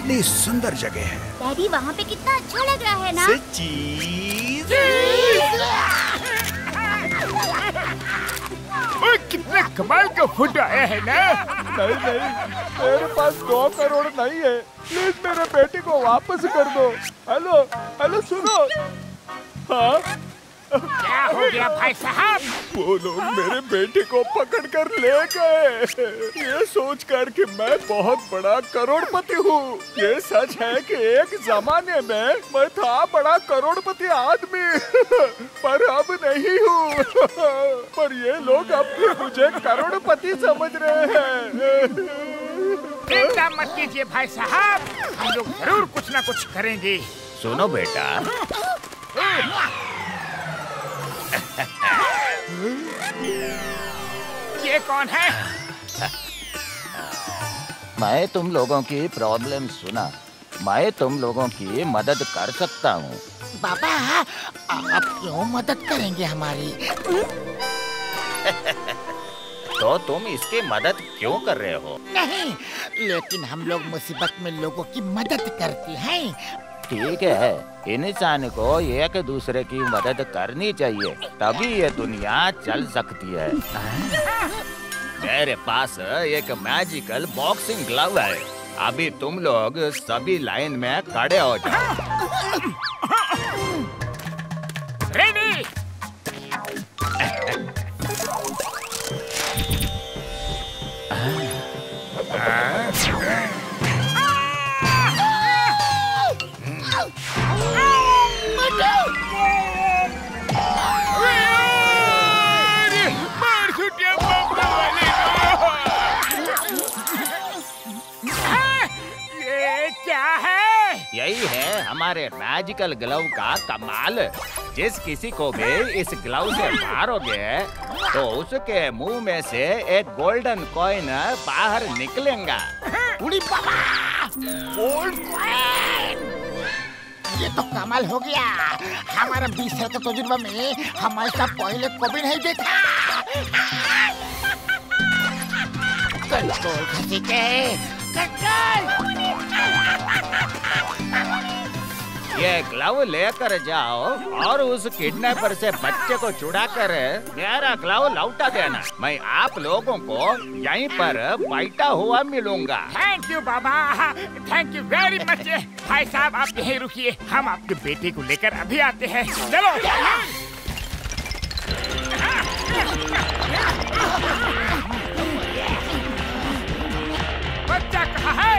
कितनी सुंदर जगह है। डैडी वहाँ पे कितना अच्छा लग रहा है ना? चीज। कितने कमाल का फूड आया है ना? नहीं नहीं, मेरे पास 2 करोड़ नहीं है। प्लीज मेरे बेटे को वापस कर दो। हेलो हेलो सुनो। हाँ क्या हो गया भाई साहब? वो लोग मेरे बेटे को पकड़ कर ले गए। ये सोच कर कि मैं बहुत बड़ा करोड़पति हूँ। ये सच है कि एक जमाने में मैं था बड़ा करोड़पति आदमी, पर अब नहीं हूँ। पर ये लोग अब भी मुझे करोड़पति समझ रहे हैं। चिंता मत कीजिए भाई साहब, हम लोग जरूर कुछ ना कुछ करेंगे। सुनो बेटा, ये कौन है? मैं तुम लोगों की प्रॉब्लम सुना, मैं तुम लोगों की मदद कर सकता हूँ। बाबा, आप क्यों मदद करेंगे हमारी? तो तुम इसकी मदद क्यों कर रहे हो? नहीं, लेकिन हम लोग मुसीबत में लोगों की मदद करते हैं। ठीक है, इंसान को एक दूसरे की मदद करनी चाहिए, तभी ये दुनिया चल सकती है। मेरे पास एक मैजिकल बॉक्सिंग ग्लव है। अभी तुम लोग सभी लाइन में खड़े हो जाओ। रेडी? यही है हमारे मैजिकल ग्लव का कमाल। जिस किसी को भी इस ग्लव से मारोगे तो उसके मुंह में से एक गोल्डन कॉइन बाहर निकलेगा। उड़ी बाबा, गोल्ड कॉइन! ये तो कमाल हो गया। हमारा 20 साल का तजुर्बा में हम ऐसा पहले कभी नहीं देखा। कंट्रोल खसी के, कंट्रोल! ये ग्लव लेकर जाओ और उस किडनैपर से बच्चे को छुड़ाकर मेरा ग्लव लौटा देना। मैं आप लोगों को यहीं पर बैठा हुआ मिलूंगा। थैंक यू बाबा, थैंक यू वेरी मच। भाई साहब आप यहीं रुकिए, हम आपके बेटे को लेकर अभी आते हैं। चलो। बच्चा कहाँ है?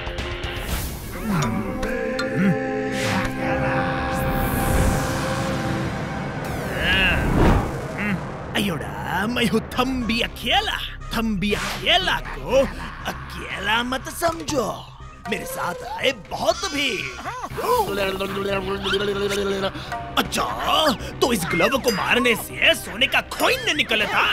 अयोड़ा, मैं हूँ थम्बी अकेला। थम्बी अकेला को अकेला मत समझो, मेरे साथ आए बहुत भी। अच्छा, तो इस ग्लव को मारने से सोने का कॉइन निकला था।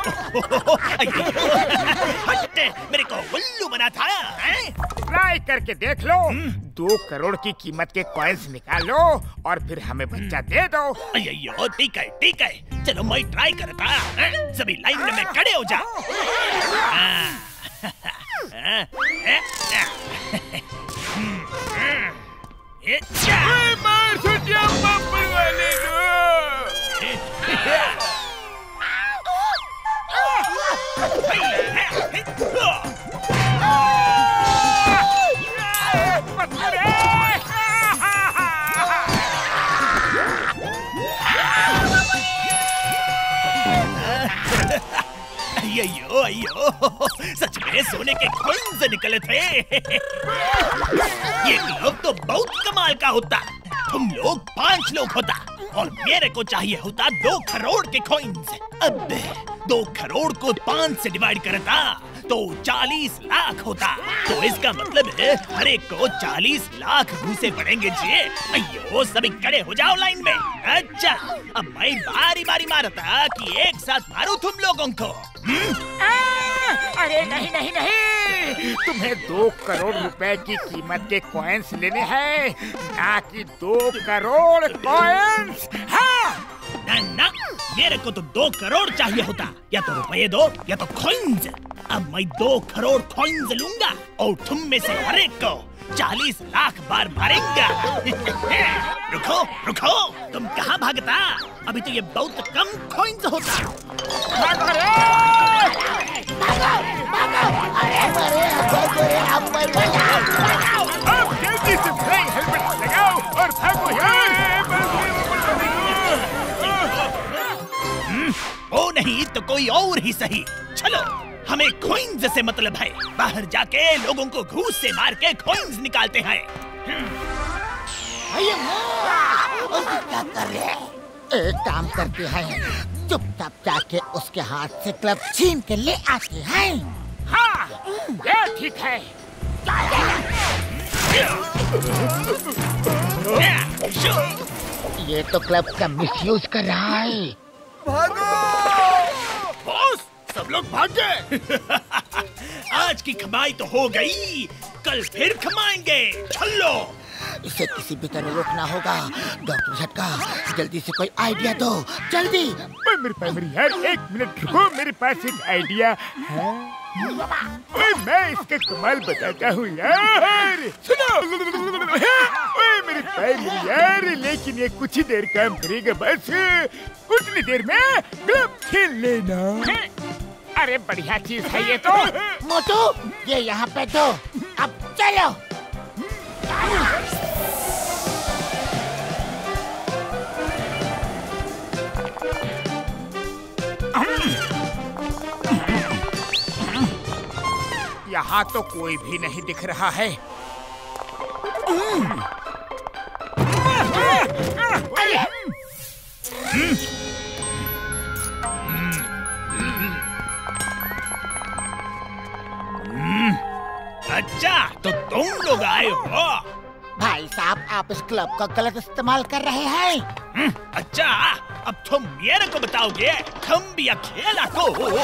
हट, मेरे को उल्लू बना था। ट्राई करके देख लो। 2 करोड़ की कीमत के कॉइन्स निकालो और फिर हमें बच्चा दे दो। अयो ठीक है ठीक है, चलो मैं ट्राई करता। सभी लाइन में खड़े हो जाओ। मार सुटिया बम्पर वाले को। अयो अयो, सच में सोने के कॉइन्स निकले थे। ये ग्लव तो बहुत कमाल का होता। तुम लोग 5 लोग होता और मेरे को चाहिए होता 2 करोड़ के कॉइन्स। अब 2 करोड़ को 5 से डिवाइड करता तो 40 लाख होता। तो इसका मतलब है हर एक को 40 लाख घूसे पड़ेंगे जी। अयो सभी खड़े हो जाओ लाइन में। अच्छा, अब मैं बारी बारी मारता कि एक साथ मारूं तुम लोगों को। अरे नहीं नहीं नहीं, तुम्हें 2 करोड़ रुपए की कीमत के कॉइन्स लेने हैं, ना कि 2 करोड़ कॉइन्स। हाँ ना ना, मेरे को तो 2 करोड़ चाहिए होता। या तो रुपये दो या तो कॉइन्स। अब मैं 2 करोड़ कॉइन्स लूंगा और तुम में से हर एक को 40 लाख बार मारेंगा। रुको रुको, तुम कहाँ भागता? अभी तो ये बहुत कम कॉइन्स होता। अब जल्दी से फ्लाइंग हेलमेट लगाओ और भागो यार। वो नहीं तो कोई और ही सही। चलो, हमें कॉइन्स से मतलब है। बाहर जाके लोगों को घूस से मार के कॉइन्स निकालते हैं। क्या कर रहे हैं? एक काम करते हैं, चुपचाप जाके उसके हाथ से क्लब छीन के ले आते हैं। हाँ, ये ठीक है। ये तो क्लब का मिसयूज कर रहा है। बॉस, सब लोग भाग गए। आज की कमाई तो हो गई, कल फिर कमाएंगे। चलो, इसे किसी भी तरह रोकना होगा। डॉक्टर झटका, जल्दी से कोई आइडिया दो, जल्दी। मेरे यार, एक मिनट रुको, मेरे पास एक आइडिया है। ओए, मैं इसका कमाल बताता हूँ यार। सुनो, ओए मेरे प्राइमरी यार, लेकिन ये कुछ ही देर काम करेगा बस। उतनी देर में क्लब खेल लेना। अरे बढ़िया चीज है ये तो। मोटू, ये यहाँ पे दो। अब चलो। यहाँ तो कोई भी नहीं दिख रहा है। अच्छा, तो तुम लोग आए हो। भाई साहब, आप इस क्लब का गलत इस्तेमाल कर रहे हैं। अच्छा, अब तुम मेरे को बताओगे हम भी खेला को।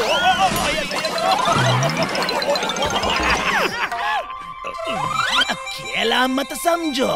खेला मत समझो।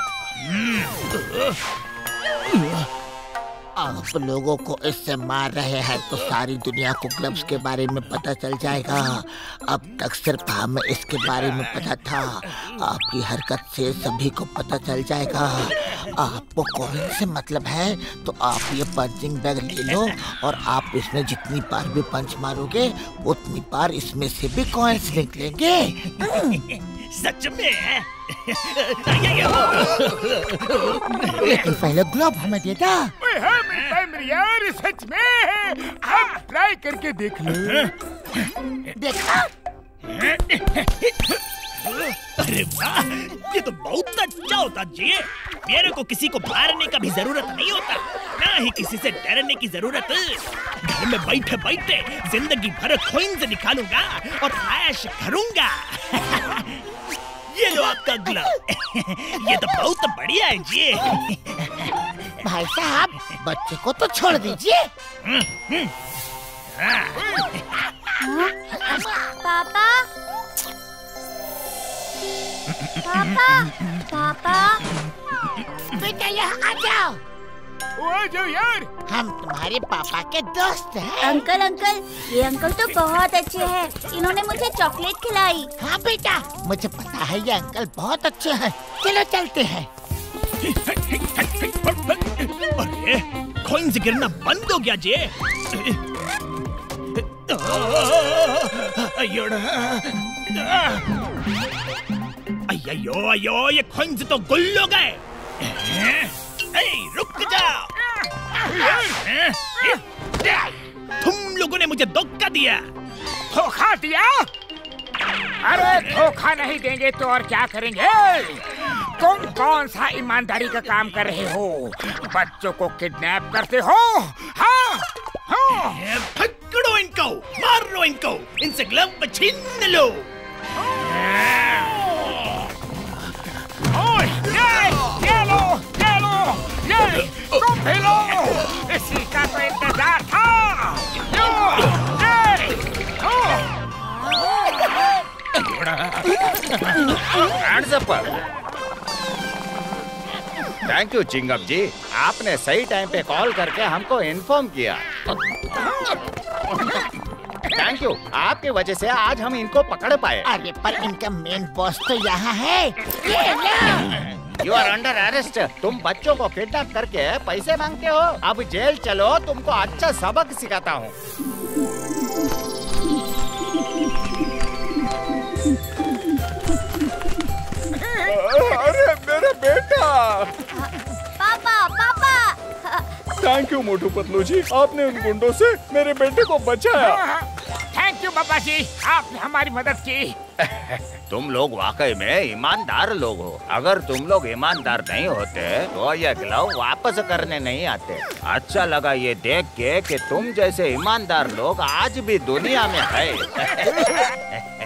आप लोगों को इससे मार रहे हैं तो सारी दुनिया को क्लब्स के बारे में पता चल जाएगा। अब तक सिर्फ हमें इसके बारे में पता था, आपकी हरकत से सभी को पता चल जाएगा। आपको कॉइन से मतलब है तो आप ये पंचिंग बैग ले लो और आप इसमें जितनी बार भी पंच मारोगे उतनी बार इसमें से भी कॉइन्स निकलेंगे। सच में? लेकिन पहले ग्लोब हमें देता। ओए हाँ मेरे प्राइमरी यार, सच में। अब ट्राई करके देख लो। देखा? अरे वाह, ये तो बहुत अच्छा होता जी। मेरे को किसी को मारने का भी जरूरत नहीं होता, ना ही किसी से डरने की जरूरत। घर में बैठे बैठे जिंदगी भर कॉइन्स निकालूंगा और ऐश करूंगा। ये लो आपका ग्लव। ये तो बहुत बढ़िया है जी। भाई साहब, बच्चे को तो छोड़ दीजिए। पापा, पापा, पापा, बेटा यहाँ आ जाओ। आ जाओ यार। हम तुम्हारे पापा के दोस्त हैं। अंकल अंकल, ये अंकल तो बहुत अच्छे हैं। इन्होंने मुझे चॉकलेट खिलाई। हाँ बेटा, मुझे पता है ये अंकल बहुत अच्छे हैं। चलो चलते हैं। अरे, कॉइन्स गिरना बंद हो गया जी। अयो अयो, ये कॉइन्स तो गुल हो गए। रुक जाओ। तुम लोगों ने मुझे धोखा दिया। धोखा दिया? अरे धोखा नहीं देंगे तो और क्या करेंगे? तुम कौन सा ईमानदारी का काम कर रहे हो? बच्चों को किडनैप करते हो? हाँ, हाँ। पकड़ो इनको, मारो इनको, इनसे ग्लव छीन लो। ये लो, ये तुम भी लो। इसी का तो इंतजार था। थैंक यू चिंगम जी, आपने सही टाइम पे कॉल करके हमको इन्फॉर्म किया। थैंक यू, आपकी वजह से आज हम इनको पकड़ पाए। अरे पर इनका मेन बॉस तो यहाँ है। You are under arrest. तुम बच्चों को किडनैप करके पैसे मांगते हो। अब जेल चलो, तुमको अच्छा सबक सिखाता हूँ। अरे मेरा बेटा। पापा पापा। थैंक यू मोटू पतलू जी, आपने उन गुंडों से मेरे बेटे को बचाया। थैंक यू पापा जी, आपने हमारी मदद की। तुम लोग वाकई में ईमानदार लोग हो। अगर तुम लोग ईमानदार नहीं होते तो ये ग्लव वापस करने नहीं आते। अच्छा लगा ये देख के कि तुम जैसे ईमानदार लोग आज भी दुनिया में है।